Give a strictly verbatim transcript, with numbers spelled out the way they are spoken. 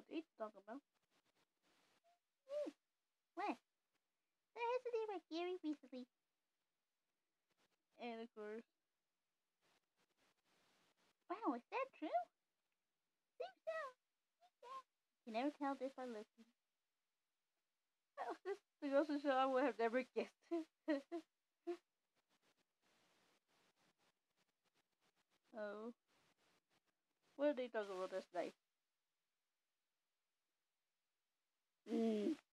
they talk about. Hmm. What? That has to do with Gary recently. And of course, wow, is that true? Think so. You can never tell this by listening. Well, this the goes to show I would have never guessed. Oh, what are they talking about? That's nice. Mm.